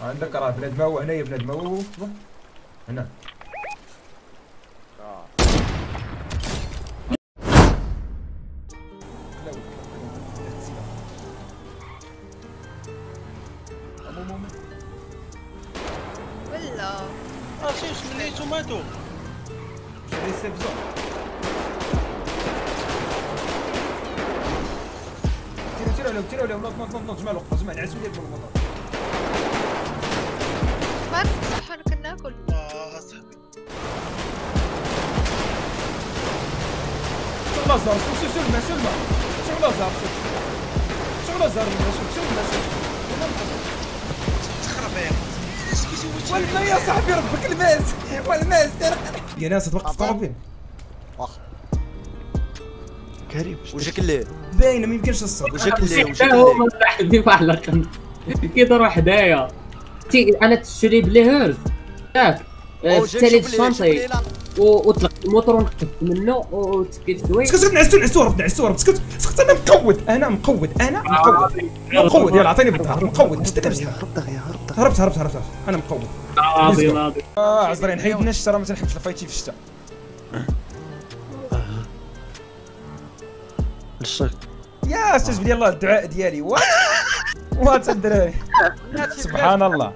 عندك راه بنادم هو هنايا بنادم هو هنا. ولا شوف سميتو ماتو شري السيف زون. تيرو عليهم نوض جمع الوقت جمع العسول ديال المطار. ما صح كنا ناكل. صاحبي شغل زهر سلمى شغل زهر تخرب يا والله يا صاحبي ربك الماس يا ناس توقف طرفين. كريم وجهك الليل باينه ما يمكنش الصبر. وجهك الليل هو واحد في واحد لقن كي تروح حدايا انا تشري بلي هيرز ياك في الثالث الشانطي وطلق الموتور ونقف منه وتسكيت دوي. اسكت نعسو اسكت انا مقود يلا عطيني بالظهر مقود باش تلبس. هربت انا مقود. ناضي عزرين حيد من الشتا راه ما تنحبش الفايتي في الشتا. الشك يا استجب ديال الله الدعاء ديالي وات الدراري سبحان الله.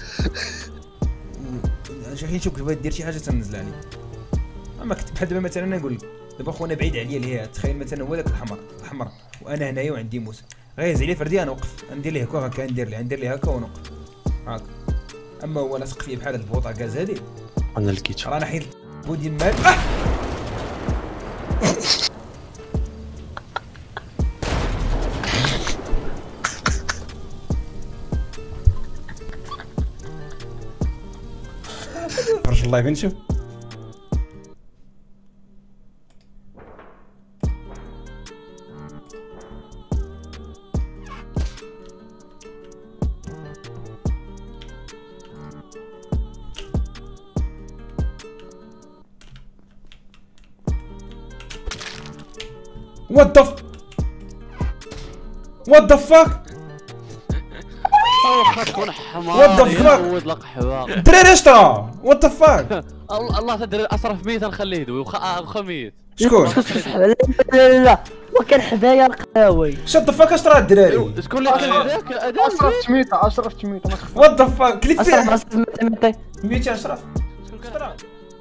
شي نشوفك تبغي دير شي حاجه تنزل عليه. اما كنت بحال دابا مثلا نقول لك دابا خونا بعيد عليا الهيئه. تخيل مثلا هو داك الاحمر وانا هنايا وعندي موسى غيهز عليه فردي انا وقف ندير ليه هكا ندير ليه هكا ونوقف هاك. اما هو لاصق فيه بحال هاد البوطه كاز هادي انا لقيت رانا حيد بودي المال. خرج اللايف نشوف. What the fuck تكون حمار What the fuck؟ يعود لك حوار الدراري اش طرا What the fuck الله تدري اسرف ميت نخليه يدوي وخا ميت. شكون؟ لا وكان حدايا القهاوي. شد فاك اش طرا الدراري؟ شكون اللي كان هذاك؟ اشرف تميته What the fuck كليت فيه اشرف 200 اشرف اش طرا؟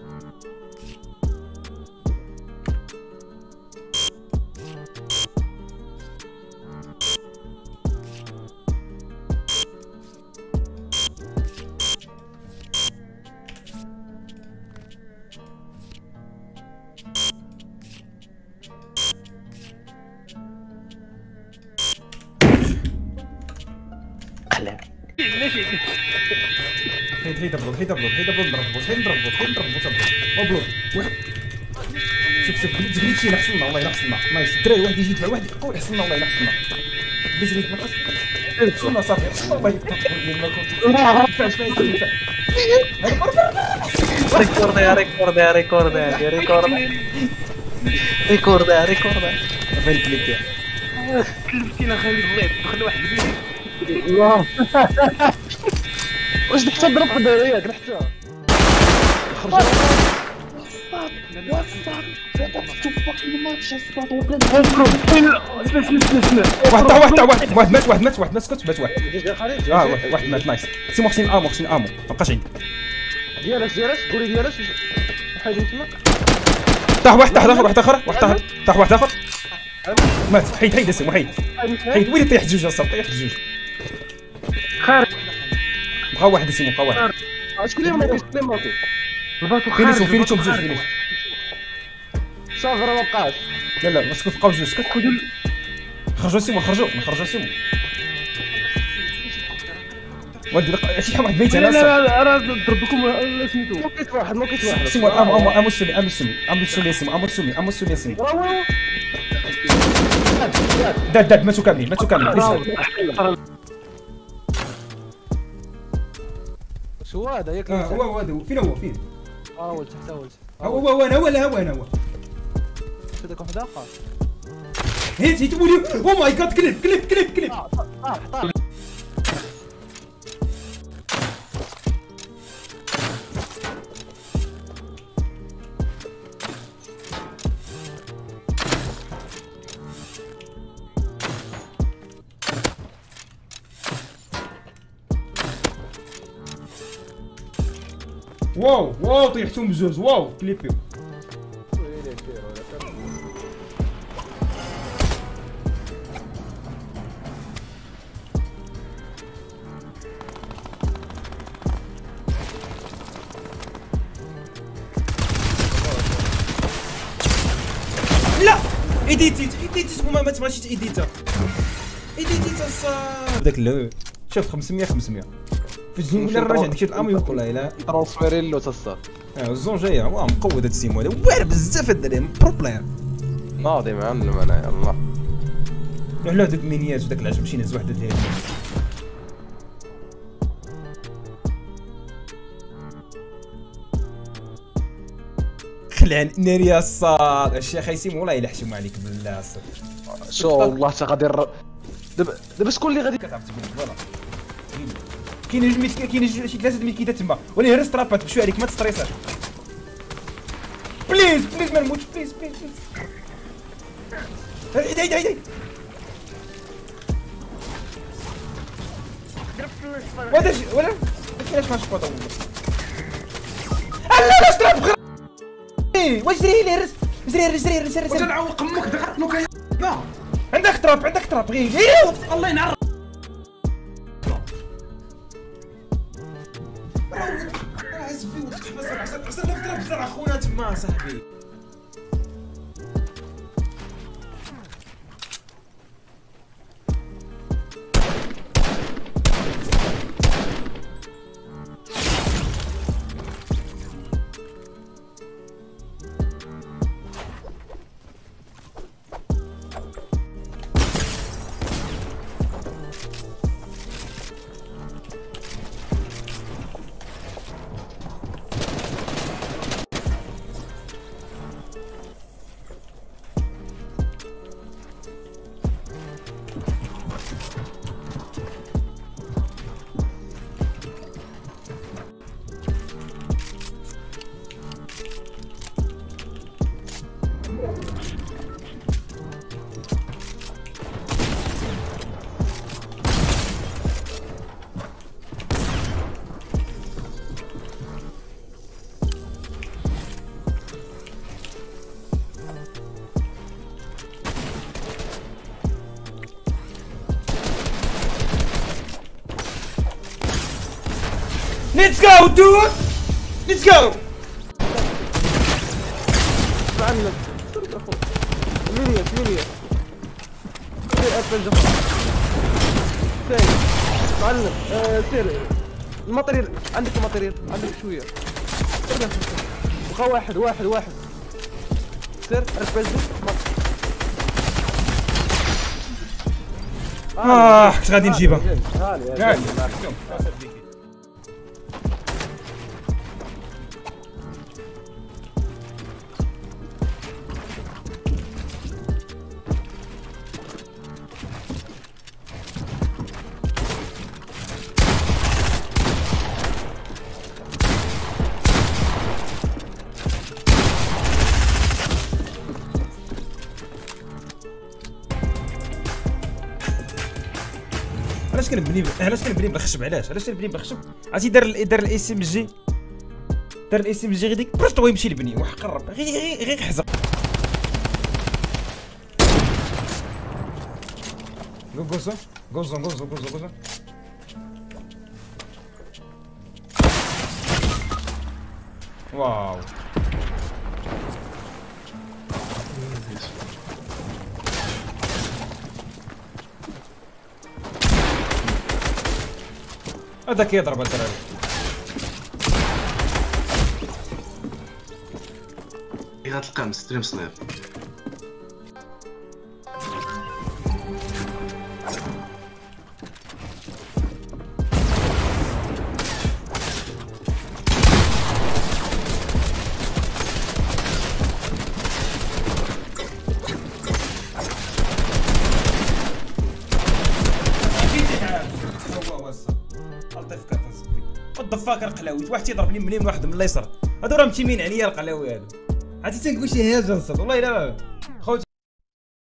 حيد ضرب شوف تقليد شي حصلنا والله الا حصلنا نايس. الدراري واحد يجي يدفع واحد يقول حصلنا والله الا حصلنا بزريت ما حصلنا صافي حصلنا والله ريكورد فين كليبتي كلفتينا خلي الضيف دخل واحد الله واش حتى ضرب حدايا حتى واحد مات اسكت مات واحد مات نايس. سي محسن امو ما بقاش عندي ديالاش قولي ديالاش حاجه تما طاح واحد اخر مات. حيد اسم حيد وين طيح جوج اصاحبي طيح جوج خارج بقى واحد اسم بقى شكون اللي ماتو الباطو خارج فينيتو بجوج فينيش صافي راه مابقاش لا اسكت بقاو جوج اسكت خرجوا سيمو ودي شي واحد ميت. لا راه ضربكم سميتو موكيت واحد سيمو امو سمي داد ماتوا كاملين شو هذا ياك هو فين اول تحت هو انا هذاك واحد اخر هيت ولي او ماي جاد كليب واو واو طيحتهم بجوج واو كليبيو. لا ايديتيت ما تبغاش ايديتا صافي داك اللعب. شوف 500 في الجيم ولا الراجل عندك شي الامي والله الا ترونسفيري له تصا الزون جايه واه مقود هاد السيم هذا واعر بزاف هاد الدراري برو بلاير. ناضي معلم انا يلاه روح له دوك المينيات وداك العجب شي نهز وحده ديال خلعن ناري الصاد الشيخ ياسين والله الا حشم عليك بالله الصاد. شو والله تا غادي دابا شكون اللي غادي كتعرف تقول فوالا كاين شي 3 ميكيتات تما ولي هرس طرابات بشوي عليك ما تستريساش بليز ما نموتش بليز عيد ولا ما كاينش مع شكوطه لا اشرب واش دري لي هرس زري واش نعوق امك دغت نوكا عندك طراب غير الله ينعر عزفي وتحبس عسى نضرب بزرع خونا تما صاحبي. Let's go dude! Let's go! معلم مليون سير ابل جفر سير معلم سير الماتريال عندك شويه بقى واحد سير ركزوا كنت غادي نجيبها علاش كنبني بالخشب علاش كنبني بالخشب عرفتي دار الاي سي ام جي غير ديك برشط هو يمشي يبني وحق الرب غير يحزق غوزو واو هذا كيضرب الدراري غتلقاه مستريم صنيف الضفاك القلاوي واحد تيضربني منين واحد من اليسار هادو راه متيمين عليا القلاوي هادو عرفتي تنقول شي هاجه والله الا